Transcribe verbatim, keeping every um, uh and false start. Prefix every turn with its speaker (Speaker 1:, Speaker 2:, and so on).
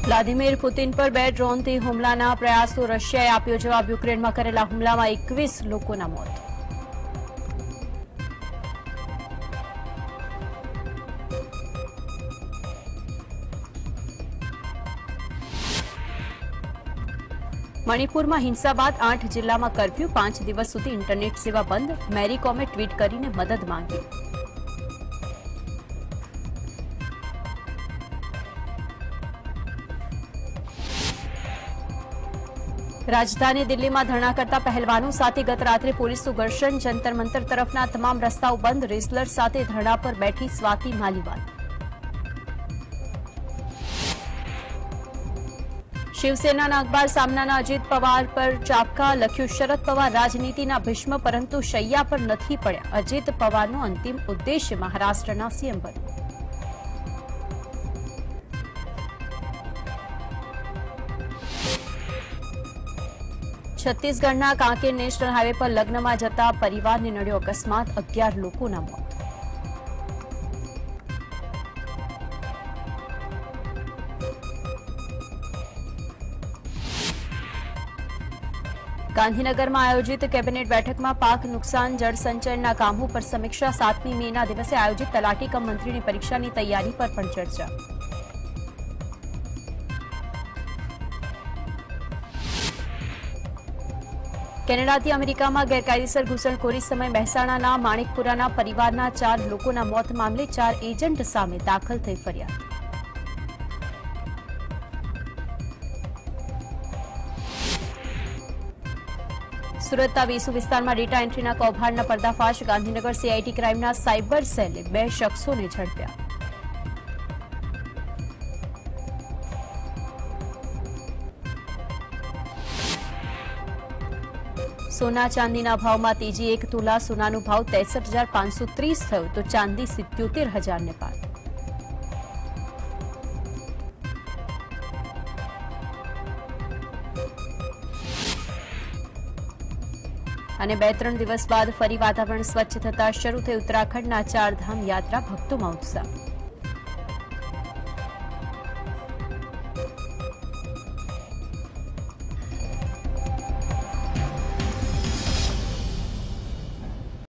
Speaker 1: Vladimir Putin પર બે ડ્રોનથી હુમલાના પ્રયાસો રશિયાએ આપ્યો જવાબ યુક્રેનમાં કરેલા હુમલામાં એકવીસ લોકોના મોત। મણિપુરમાં હિંસા બાદ આઠ જિલ્લામાં કર્ફ્યુ, પાંચ દિવસ સુધી ઇન્ટરનેટ સેવા બંધ। મેરી કોમે ટ્વીટ કરીને મદદ માંગી। राजधानी दिल्ली में धरना करता पहलवानों साथे गत रात्रे पुलिसનું ઘર્ષણ। जंतर मंतर तरफना तमाम रस्ताओं बंद। रेसलर साथे धरना पर बैठी स्वाति मालीवाल। शिवसेना अखबार सामना अजित पवार पर चापका लख्यू। शरद पवार राजनीतिना भीष्म परंतु शैया पर नहीं पड़ा। अजित पवारनो अंतिम उद्देश्य महाराष्ट्रना सीएम बनવું। छत्तीसगढ़ना कांकेर नेशनल हाईवे पर लग्न में जता परिवार ने नड्यो अकस्मात। अगियार लोकोना मौत। गांधीनगर में आयोजित केबिनेट बैठक में पाक नुकसान जल संचयना कामों पर समीक्षा। सातमी मेना दिवसे आयोजित तलाटी कम मंत्री की परीक्षा की तैयारी पर पण चर्चा। કેનેડાથી અમેરિકામાં ગેરકાયદેસર ઘૂસણખોરી સમયે મહેસાણાના માણિકપુરાના પરિવારના ચાર લોકોના મોત મામલે ચાર એજન્ટ સામે દાખલ થઈ ફરિયાદ। સુરતના વેસુ વિસ્તારમાં ડેટા એન્ટ્રીના કૌભાંડના પર્દાફાશ। ગાંધીનગર સીઆઈટી ક્રાઇમના સાયબર સેલે બે શખ્સોને ઝડપ્યા। सोना चांदीना भाव में तेजी। एक तोला सोनानो भाव तेसठ हजार पांच सौ तीस थयो तो चांदी सित्योतेर हजार ने पार। અને બે ત્રણ દિવસ બાદ ફરી વાતાવરણ સ્વચ્છ થતા શરૂ થઈ ઉત્તરાખંડના ચાર ધામ યાત્રા। ભક્તોમાં ઉત્સાહ।